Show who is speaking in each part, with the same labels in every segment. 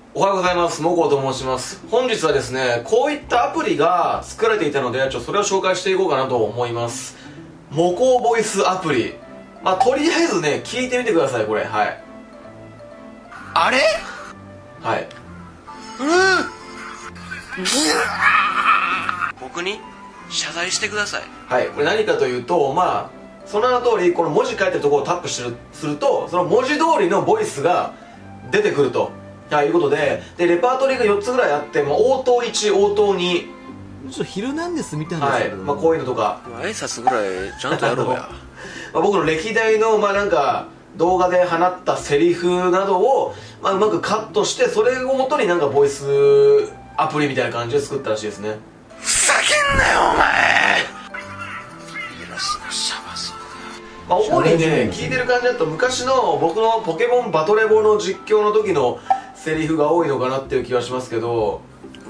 Speaker 1: おはようございます。もこと申します。本日はですね、こういったアプリが作られていたので、それを紹介していこうかなと思います。モコボイスアプリ。とりあえずね、聞いてみてください、これ。はい。
Speaker 2: あれ
Speaker 1: はい。
Speaker 2: 僕に謝罪してください。
Speaker 1: はい。これ何かというと、その名の通り、この文字書いてるところをタップすると、その文字通りのボイスが出てくると。いうことで、レパートリーが4つぐらいあって、応答1、応答2。
Speaker 3: ちょっとヒルナンデスみたいな
Speaker 1: はい。こういうのとか。
Speaker 2: 挨拶ぐらいちゃんとやろうや。
Speaker 1: 僕の歴代の、動画で放ったセリフなどを、うまくカットして、それをもとにボイスアプリみたいな感じで作ったらしいですね。
Speaker 2: ふざけんなよ、お前。偉そうなシャバそうだ。
Speaker 1: 主にね、聞いてる感じだと、昔の僕のポケモンバトレボの実況の時のセリフが多いのかなっていう気はしますけど、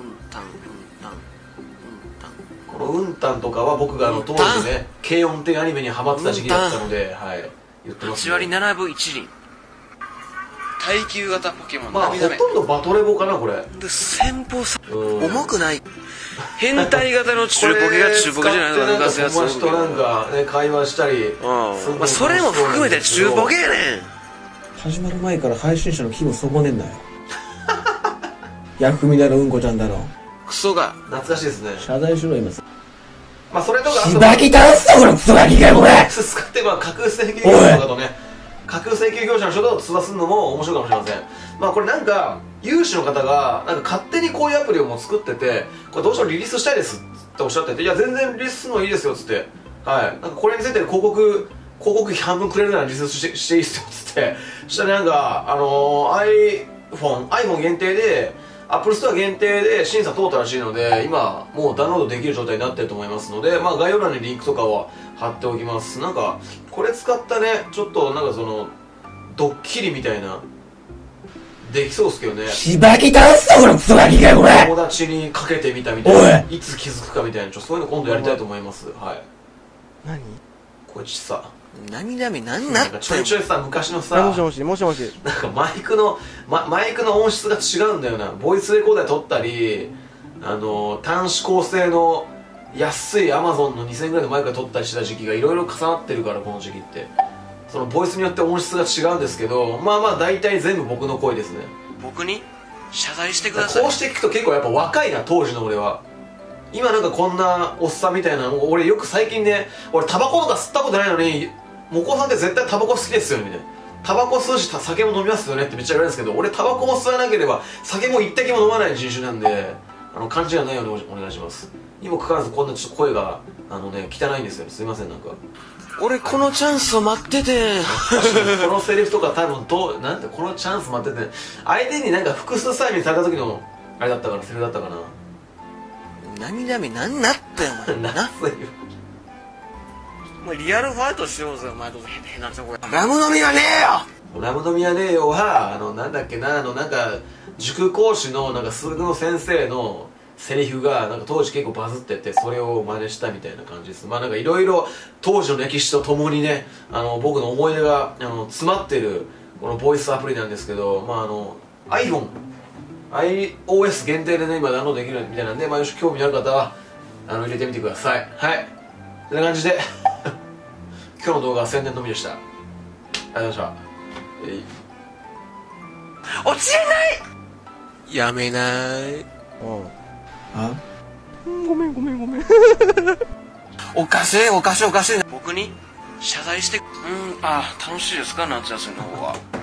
Speaker 1: このうんたんとかは僕が当時ね、軽音っていうアニメにハマってた時期だったので、はい、言ってますね。
Speaker 2: 8割7分1厘。耐久型ポケモン。
Speaker 1: ほとんどバトレボかな、これ。
Speaker 2: で、先方さ、重くない。変態型の中ポケが中ポケじゃないのか抜かすやつ。
Speaker 1: 友達と会話したり、
Speaker 2: それも含めて中ポケやねん。
Speaker 3: 始まる前から配信者の気分損ねんなよ。ヤフミだろ、うんこちゃんだろ。
Speaker 2: クソが。
Speaker 1: 懐かしいですね。
Speaker 3: 謝罪しろ、今。
Speaker 1: それとか、
Speaker 3: しばき倒すぞ、このクソガキが、これ。
Speaker 1: 使って架空請求業者とかとね、架空請求業者の人と通話するのも面白いかもしれません。これ有志の方が勝手にこういうアプリをもう作ってて、これどうしてもリリースしたいですっておっしゃってて、いや全然リリースするのいいですよっつって、はい、これについて広告費半分くれるならリリースしていいですよっつって、そしたらiPhone 限定で、Apple Store 限定で審査通ったらしいので、今もうダウンロードできる状態になってると思いますので、概要欄にリンクとかは貼っておきます。これ使ったね、ちょっとドッキリみたいなできそうですけどね。
Speaker 3: しばき倒すぞ、このクソガキが、これ。
Speaker 1: 友達にかけてみたみたいな、いつ気づくかみたいな、そういうの今度やりたいと思います。はい。
Speaker 3: 何
Speaker 1: こいつさ、
Speaker 2: 何なって
Speaker 1: ちょいちょいさ、昔のさ、
Speaker 3: もしもし
Speaker 1: マイクの音質が違うんだよな。ボイスレコーダー撮ったり、端子高性の安い Amazon の2000円ぐらいのマイクで撮ったりした時期がいろいろ重なってるから、この時期って。そのボイスによって音質が違うんですけど、大体全部僕の声ですね。
Speaker 2: 僕に謝罪してください。
Speaker 1: こうして聞くと結構やっぱ若いな、当時の俺は。今こんなおっさんみたいな、俺よく最近ね、俺タバコとか吸ったことないのに、もこさんって絶対タバコ好きですよねみたいな。タバコ吸うし酒も飲みますよねってめっちゃ言われるんですけど、俺タバコも吸わなければ酒も一滴も飲まない人種なんで、勘違いないようにお願いします。にもかかわらずこんなちょっと声が汚いんですよ。すいません。
Speaker 2: 俺このチャンスを待ってて
Speaker 1: このセリフとか多分このチャンス待ってて、相手に複数催眠された時のあれだったかな、セリフだったかな。
Speaker 2: 何なってんお前な。もうリアルファイトしようぜ、お前。どうぞ変なとこラム飲みはねえよ。
Speaker 1: ラム飲みはねえよは、塾講師の数学の先生のセリフが当時結構バズってて、それを真似したみたいな感じです。いろいろ当時の歴史とともにね、僕の思い出が詰まってるこのボイスアプリなんですけど、iOS 限定でね今ダウンロードできるみたいなんで、もし興味のある方は入れてみてください。はい、こんな感じで今日の動画は宣伝のみでした。ありがとうございました。
Speaker 2: 落ちれないやめない。
Speaker 3: ごめん
Speaker 2: おかしい。僕に謝罪して。楽しいですか、夏休みの方は。